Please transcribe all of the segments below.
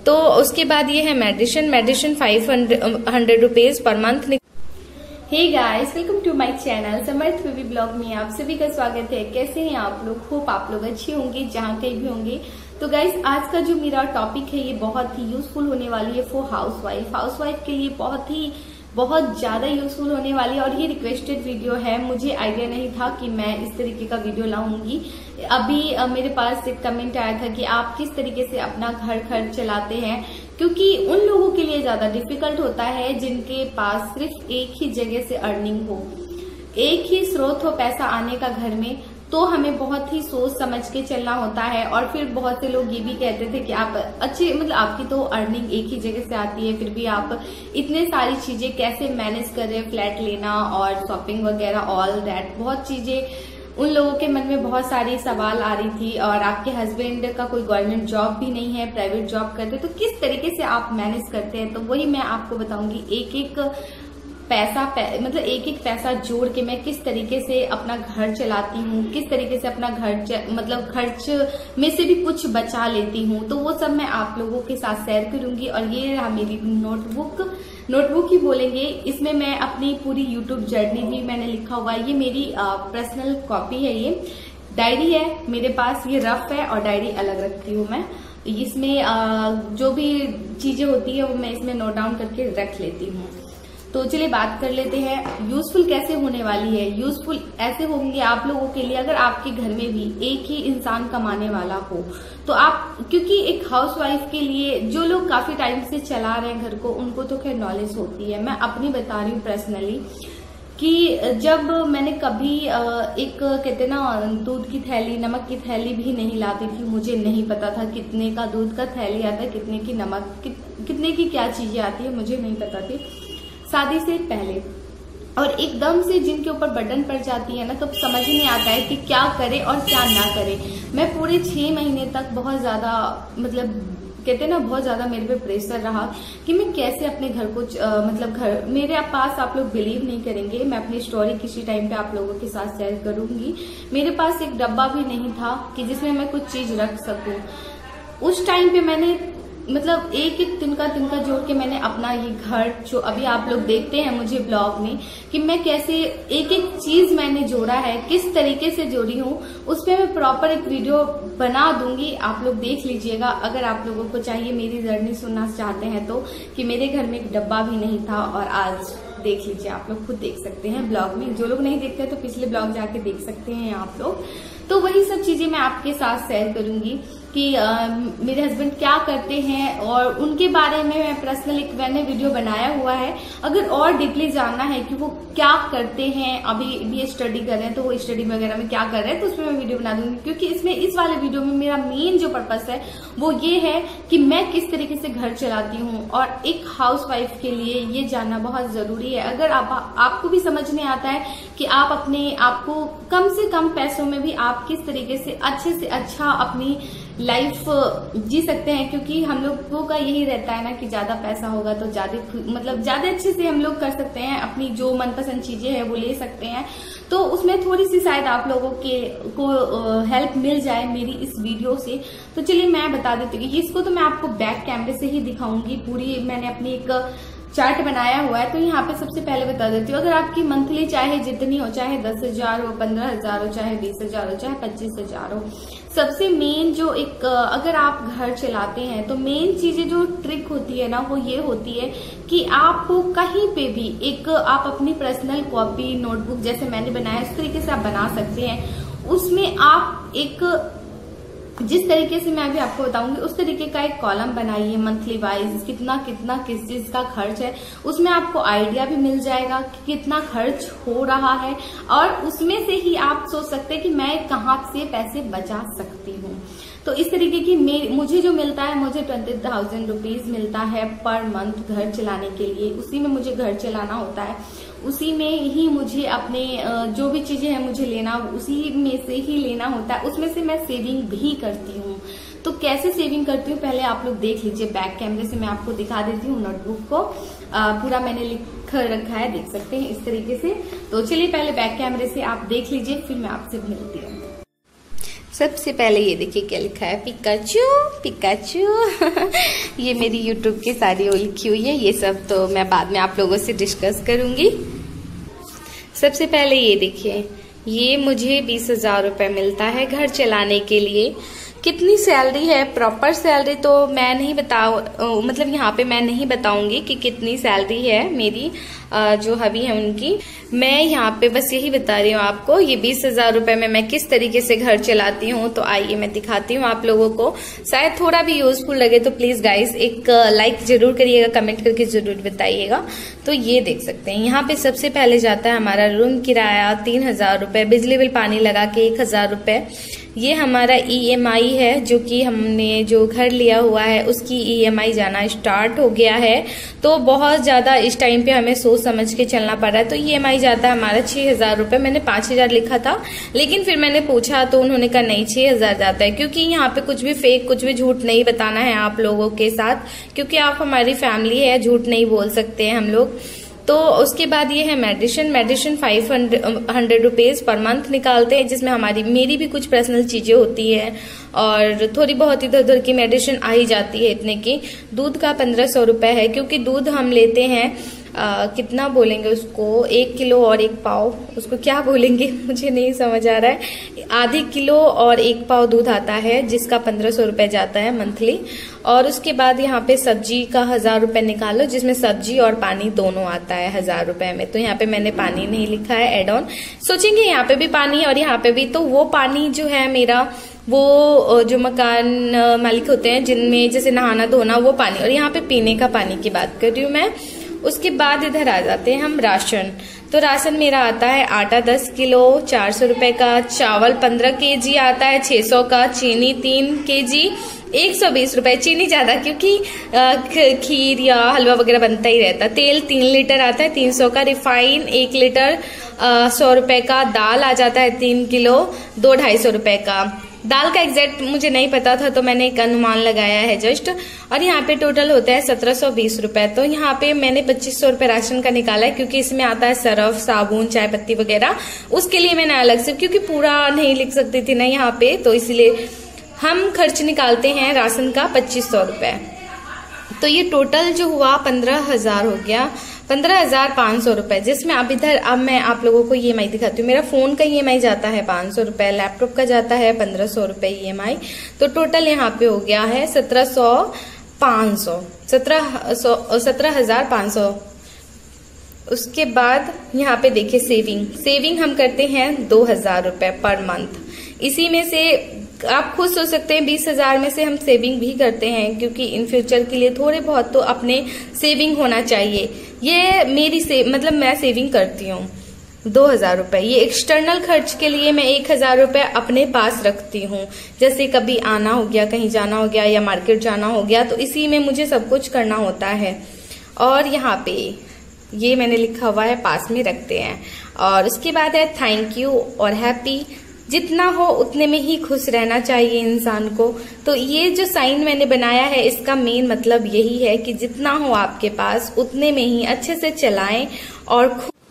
तो उसके बाद ये है medicine 500 rupees per month. Hey guys, welcome to my channel Samarth baby blog में आप सभी का स्वागत है। कैसे हैं आप लोग? होप आप लोग अच्छे होंगे जहाँ कहीं भी होंगे। तो गाइस, आज का जो मेरा टॉपिक है ये बहुत ही यूजफुल होने वाली है फॉर हाउसवाइफ के लिए बहुत ज्यादा यूजफुल होने वाली है। और ये रिक्वेस्टेड वीडियो है, मुझे आइडिया नहीं था कि मैं इस तरीके का वीडियो लाऊंगी। अभी मेरे पास एक कमेंट आया था कि आप किस तरीके से अपना घर खर्च चलाते हैं, क्योंकि उन लोगों के लिए ज्यादा डिफिकल्ट होता है जिनके पास सिर्फ एक ही जगह से अर्निंग हो, एक ही स्रोत हो पैसा आने का घर में। तो हमें बहुत ही सोच समझ के चलना होता है। और फिर बहुत से लोग ये भी कहते थे कि आप अच्छे आपकी तो अर्निंग एक ही जगह से आती है, फिर भी आप इतने सारी चीजें कैसे मैनेज कर रहे हैं, फ्लैट लेना और शॉपिंग वगैरह ऑल दैट, बहुत चीजें उन लोगों के मन में बहुत सारी सवाल आ रही थी। और आपके हस्बैंड का कोई गवर्नमेंट जॉब भी नहीं है, प्राइवेट जॉब करते, तो किस तरीके से आप मैनेज करते हैं, तो वही मैं आपको बताऊंगी। एक एक पैसा जोड़ के मैं किस तरीके से अपना घर चलाती हूँ, किस तरीके से अपना घर खर्च में से भी कुछ बचा लेती हूँ, तो वो सब मैं आप लोगों के साथ शेयर करूंगी। और ये रहा मेरी नोटबुक ही बोलेंगे। इसमें मैं अपनी पूरी यूट्यूब जर्नी भी मैंने लिखा हुआ है। ये मेरी पर्सनल कॉपी है, ये डायरी है मेरे पास, ये रफ है और डायरी अलग रखती हूँ मैं। इसमें जो भी चीजें होती है वो मैं इसमें नोट डाउन करके रख लेती हूँ। तो चलिए बात कर लेते हैं यूजफुल कैसे होने वाली है। यूजफुल ऐसे होंगे आप लोगों के लिए, अगर आपके घर में भी एक ही इंसान कमाने वाला हो तो आप, क्योंकि एक हाउसवाइफ के लिए जो लोग काफी टाइम से चला रहे हैं घर को, उनको तो खैर नॉलेज होती है। मैं अपनी बता रही हूँ पर्सनली कि जब मैंने कभी एक कहते ना दूध की थैली, नमक की थैली भी नहीं लाती थी, मुझे नहीं पता था कितने का दूध का थैली आता है, कितने की नमक, कितने की क्या चीजें आती है, मुझे नहीं पता थी शादी से पहले। और एकदम से जिनके ऊपर बर्डन पड़ जाती है ना, तो समझ ही नहीं आता है कि क्या करे और क्या ना करे। मैं पूरे 6 महीने तक बहुत ज्यादा कहते ना बहुत ज्यादा मेरे पे प्रेशर रहा कि मैं कैसे अपने घर को घर मेरे पास, आप लोग बिलीव नहीं करेंगे, मैं अपनी स्टोरी किसी टाइम पे आप लोगों के साथ शेयर करूंगी। मेरे पास एक डब्बा भी नहीं था कि जिसमें मैं कुछ चीज रख सकूं। उस टाइम पे मैंने एक एक तिनका जोड़ के मैंने अपना ये घर, जो अभी आप लोग देखते हैं मुझे ब्लॉग में, कि मैं कैसे एक एक चीज मैंने जोड़ा है, किस तरीके से जोड़ी हूँ, उस पर मैं प्रॉपर एक वीडियो बना दूंगी, आप लोग देख लीजिएगा। अगर आप लोगों को चाहिए, मेरी जर्नी सुनना चाहते हैं तो, कि मेरे घर में एक डब्बा भी नहीं था और आज देख लीजिए, आप लोग खुद देख सकते हैं ब्लॉग में। जो लोग नहीं देखते तो पिछले ब्लॉग जाके देख सकते हैं आप लोग। तो वही सब चीजें मैं आपके साथ शेयर करूंगी कि मेरे हस्बैंड क्या करते हैं, और उनके बारे में मैं पर्सनल एक मैंने वीडियो बनाया हुआ है। अगर और डीपली जानना है कि वो क्या करते हैं, अभी भी स्टडी कर रहे हैं तो वो स्टडी वगैरह में क्या कर रहे हैं, तो उसमें मैं वीडियो बना दूंगी। क्योंकि इस वाले वीडियो में मेरा मेन जो पर्पस है वो ये है कि मैं किस तरीके से घर चलाती हूँ, और एक हाउसवाइफ के लिए ये जानना बहुत जरूरी है। अगर आपको भी समझ में आता है कि आप अपने आप को कम से कम पैसों में भी आप किस तरीके से अच्छे से अच्छा अपनी लाइफ जी सकते हैं, क्योंकि हम लोगों का यही रहता है ना कि ज्यादा पैसा होगा तो ज्यादा अच्छे से हम लोग कर सकते हैं, अपनी जो मनपसंद चीजें हैं वो ले सकते हैं। तो उसमें थोड़ी सी शायद आप लोगों को हेल्प मिल जाए मेरी इस वीडियो से। तो चलिए मैं बता देती हूँ, इसको तो मैं आपको बैक कैमरे से ही दिखाऊंगी। पूरी मैंने अपनी एक चार्ट बनाया हुआ है। तो यहाँ पे सबसे पहले बता देती हूँ, अगर आपकी मंथली चाहे जितनी हो, चाहे 10,000 हो, 15,000 हो, चाहे 20,000 हो, चाहे 25,000 हो, सबसे मेन जो अगर आप घर चलाते हैं तो मेन चीजें जो ट्रिक होती है ना, वो ये होती है कि आपको कहीं पे भी आप अपनी पर्सनल कॉपी, नोटबुक जैसे मैंने बनाया उस तरीके से आप बना सकते हैं। उसमें आप जिस तरीके से मैं अभी आपको बताऊंगी उस तरीके का एक कॉलम बनाइए, मंथली वाइज कितना किस चीज का खर्च है, उसमें आपको आइडिया भी मिल जाएगा कि कितना खर्च हो रहा है। और उसमें से ही आप सोच सकते हैं कि मैं कहाँ से पैसे बचा सकती हूँ। तो इस तरीके की मुझे जो मिलता है, मुझे 20,000 रुपीज मिलता है पर मंथ घर चलाने के लिए। उसी में मुझे घर चलाना होता है, उसी में ही मुझे अपने जो भी चीजें हैं मुझे लेना, उसी में से ही लेना होता है। उसमें से मैं सेविंग भी करती हूँ। तो कैसे सेविंग करती हूँ पहले आप लोग देख लीजिए, बैक कैमरे से मैं आपको दिखा देती हूँ। नोटबुक को पूरा मैंने लिख रखा है, देख सकते हैं इस तरीके से। तो चलिए पहले बैक कैमरे से आप देख लीजिए, फिर मैं आपसे मिलती हूँ। सबसे पहले ये देखिए क्या लिखा है, पिकाचू पिकाचू। ये मेरी यूट्यूब की सारी वो लिखी हुई है, ये सब तो मैं बाद में आप लोगों से डिस्कस करूंगी। सबसे पहले ये देखिए, ये मुझे 20,000 रुपये मिलता है घर चलाने के लिए। कितनी सैलरी है, प्रॉपर सैलरी तो मैं नहीं मतलब यहाँ पे मैं नहीं बताऊंगी कि कितनी सैलरी है मेरी, जो हबी है उनकी। मैं यहाँ पे बस यही बता रही हूँ आपको, ये 20,000 रुपये में मैं किस तरीके से घर चलाती हूँ। तो आइए मैं दिखाती हूँ आप लोगों को, शायद थोड़ा भी यूजफुल लगे तो प्लीज गाइस एक लाइक जरूर करिएगा, कमेंट करके जरूर बताइएगा। तो ये देख सकते हैं, यहाँ पे सबसे पहले जाता है हमारा रूम किराया 3,000 रुपये, बिजली बिल पानी लगा के 1,000 रुपये। ये हमारा EMI है, जो कि हमने जो घर लिया हुआ है उसकी EMI जाना स्टार्ट हो गया है। तो बहुत ज्यादा इस टाइम पे हमें सोच समझ के चलना पड़ रहा है। तो EMI जाता है हमारा 6,000 रुपये। मैंने 5,000 लिखा था, लेकिन फिर मैंने पूछा तो उन्होंने कहा नहीं 6,000 जाता है, क्योंकि यहाँ पे कुछ भी फेक, कुछ भी झूठ नहीं बताना है आप लोगों के साथ, क्योंकि आप हमारी फैमिली है, झूठ नहीं बोल सकते हैं हम लोग। तो उसके बाद ये है मेडिसिन 500 रुपीज पर मंथ निकालते हैं, जिसमें मेरी भी कुछ पर्सनल चीजें होती है और थोड़ी बहुत इधर उधर की मेडिसिन आ ही जाती है इतने की। दूध का 1,500 रुपये है, क्योंकि दूध हम लेते हैं कितना बोलेंगे उसको, 1 किलो और 1 पाव, उसको क्या बोलेंगे मुझे नहीं समझ आ रहा है। आधी किलो और 1 पाव दूध आता है, जिसका 1,500 रुपये जाता है मंथली। और उसके बाद यहाँ पे सब्जी का 1,000 रुपये निकालो, जिसमें सब्जी और पानी दोनों आता है 1,000 रुपये में। तो यहाँ पे मैंने पानी नहीं लिखा है एड ऑन, सोचेंगे यहाँ पे भी पानी और यहाँ पे भी, तो वो पानी जो है मेरा, वो जो मकान मालिक होते हैं जिनमें जैसे नहाना धोना, वो पानी। और यहाँ पे पीने का पानी की बात कर रही हूँ मैं। उसके बाद इधर आ जाते हैं हम राशन। तो राशन मेरा आता है आटा 10 किलो 400 रुपए का, चावल 15 kg आता है 600 का, चीनी 3 kg 120 रुपए, चीनी ज्यादा क्योंकि खीर या हलवा वगैरह बनता ही रहता। तेल 3 लीटर आता है 300 का, रिफाइन 1 लीटर 100 रुपए का, दाल आ जाता है 3 किलो 200-250 रुपए का। दाल का एग्जैक्ट मुझे नहीं पता था, तो मैंने एक अनुमान लगाया है जस्ट। और यहाँ पे टोटल होता है 1,720 रुपए। तो यहाँ पे मैंने 2,500 रुपए राशन का निकाला है, क्योंकि इसमें आता है सर्फ, साबुन, चाय पत्ती वगैरह, उसके लिए मैंने अलग से, क्योंकि पूरा नहीं लिख सकती थी ना यहाँ पे, तो इसलिए हम खर्च निकालते हैं राशन का 2,500 रुपए। तो ये टोटल जो हुआ 15,000 हो गया, 15,500 रुपए, जिसमें अब मैं आप लोगों को EMI दिखाती हूँ। मेरा फोन का EMI जाता है 500 रुपए, लैपटॉप का जाता है 1,500 रुपए EMI। तो टोटल यहाँ पे हो गया है 17,500। उसके बाद यहाँ पे देखिए सेविंग हम करते हैं 2,000 रुपए पर मंथ। इसी में से आप खुद सोच सकते हैं 20,000 में से हम सेविंग भी करते हैं, क्योंकि इन फ्यूचर के लिए थोड़े बहुत तो अपने सेविंग होना चाहिए। ये मेरी मतलब मैं सेविंग करती हूँ 2,000 रुपए। ये एक्सटर्नल खर्च के लिए मैं 1,000 रुपए अपने पास रखती हूँ, जैसे कभी आना हो गया, कहीं जाना हो गया या मार्केट जाना हो गया, तो इसी में मुझे सब कुछ करना होता है। और यहाँ पे ये मैंने लिखा हुआ है, पास में रखते हैं। और उसके बाद है थैंक यू और हैप्पी। जितना हो उतने में ही खुश रहना चाहिए इंसान को। तो ये जो साइन मैंने बनाया है, इसका मेन मतलब यही है कि जितना हो आपके पास उतने में ही अच्छे से चलाएं और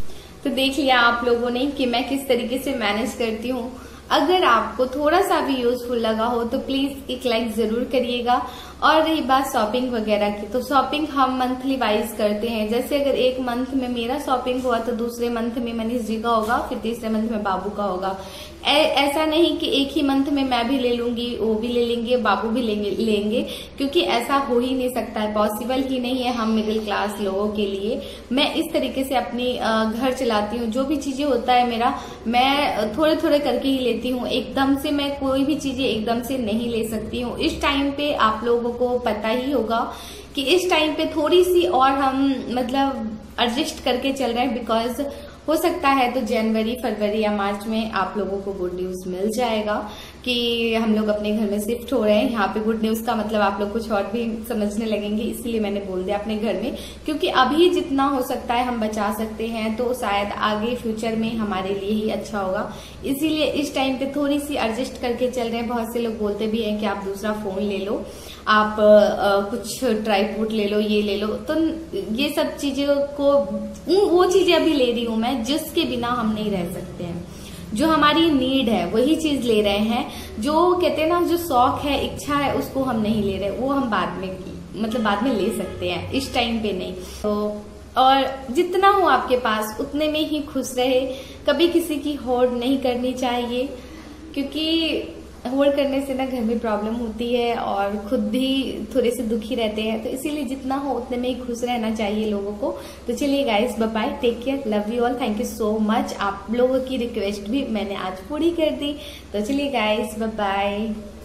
तो देख लिया आप लोगों ने कि मैं किस तरीके से मैनेज करती हूँ। अगर आपको थोड़ा सा भी यूजफुल लगा हो तो प्लीज एक लाइक जरूर करिएगा। और रही बात शॉपिंग वगैरह की, तो शॉपिंग हम मंथली वाइज करते हैं। जैसे अगर एक मंथ में मेरा शॉपिंग हुआ तो दूसरे मंथ में मनीष जी का होगा, फिर तीसरे मंथ में बाबू का होगा। ऐसा नहीं कि एक ही मंथ में मैं भी ले लूंगी, वो भी ले लेंगे, बाबू भी लेंगे, क्योंकि ऐसा हो ही नहीं सकता है, पॉसिबल ही नहीं है हम मिडिल क्लास लोगों के लिए। मैं इस तरीके से अपनी घर चलाती हूँ। जो भी चीजें होता है मेरा, मैं थोड़े थोड़े करके ही लेती हूँ। एकदम से मैं कोई भी चीजें एकदम से नहीं ले सकती हूँ। इस टाइम पे आप लोगों को पता ही होगा कि इस टाइम पे थोड़ी सी और हम मतलब एडजस्ट करके चल रहे हैं, बिकॉज हो सकता है तो जनवरी, फरवरी या मार्च में आप लोगों को गुड न्यूज मिल जाएगा कि हम लोग अपने घर में शिफ्ट हो रहे हैं। यहाँ पे गुड न्यूज का मतलब आप लोग कुछ और भी समझने लगेंगे, इसीलिए मैंने बोल दिया अपने घर में, क्योंकि अभी जितना हो सकता है हम बचा सकते हैं, तो शायद आगे फ्यूचर में हमारे लिए ही अच्छा होगा। इसीलिए इस टाइम पे थोड़ी सी एडजस्ट करके चल रहे हैं। बहुत से लोग बोलते भी हैं कि आप दूसरा फोन ले लो, आप कुछ ट्राईपोड ले लो, ये ले लो। तो ये सब चीजों को, वो चीजें अभी ले रही हूं मैं जिसके बिना हम नहीं रह सकते हैं। जो हमारी नीड है वही चीज ले रहे हैं। जो कहते हैं ना, जो शौक है, इच्छा है, उसको हम नहीं ले रहे, वो हम बाद में मतलब बाद में ले सकते हैं, इस टाइम पे नहीं। तो और जितना हो आपके पास उतने में ही खुश रहे। कभी किसी की होड़ नहीं करनी चाहिए, क्योंकि होड़ करने से ना घर में प्रॉब्लम होती है और खुद भी थोड़े से दुखी रहते हैं। तो इसीलिए जितना हो उतने में ही खुश रहना चाहिए लोगों को। तो चलिए guys, bye bye, take care, love you all, thank you so much. आप लोगों की रिक्वेस्ट भी मैंने आज पूरी कर दी। तो चलिए गाइस, बाय बाय।